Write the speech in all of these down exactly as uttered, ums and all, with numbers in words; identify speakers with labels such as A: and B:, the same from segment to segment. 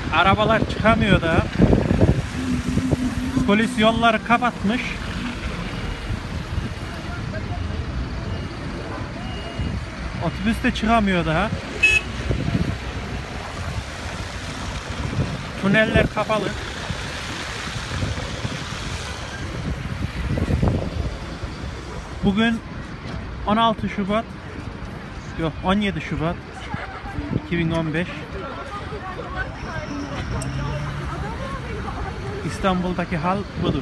A: Arabalar çıkamıyor da. Polis yolları kapatmış. Otobüs de çıkamıyor daha. Tüneller kapalı. Bugün on altı Şubat, yok on yedi Şubat iki bin on beş. İstanbul'daki hal budur.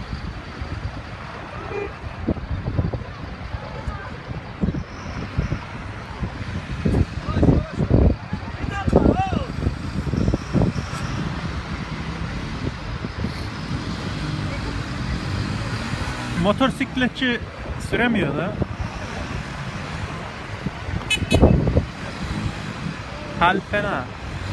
A: Motosikletçi süremiyor da. Hal fena.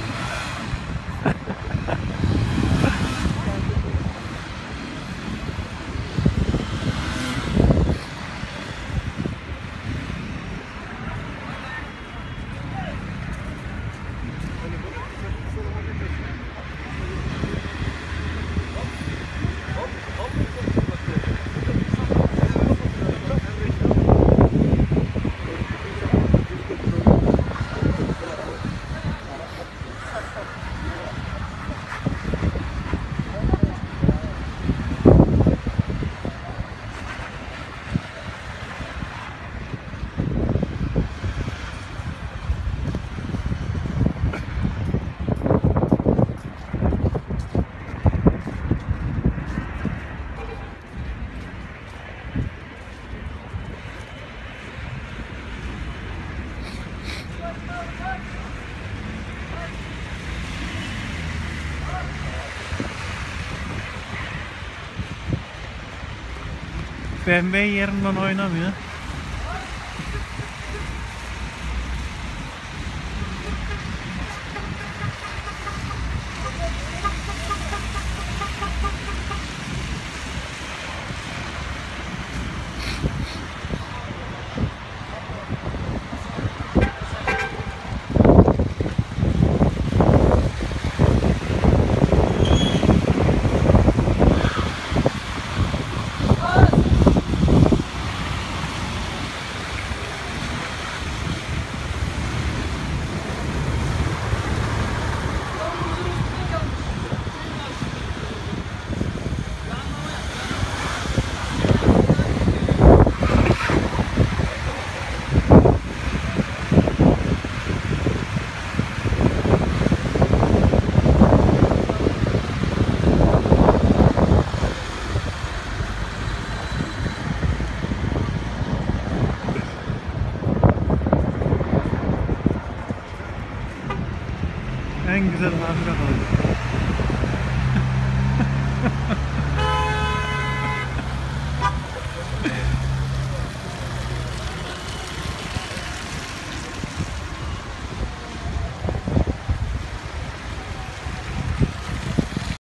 A: B M W yerinden oynamıyor. En güzel hamile kaldı.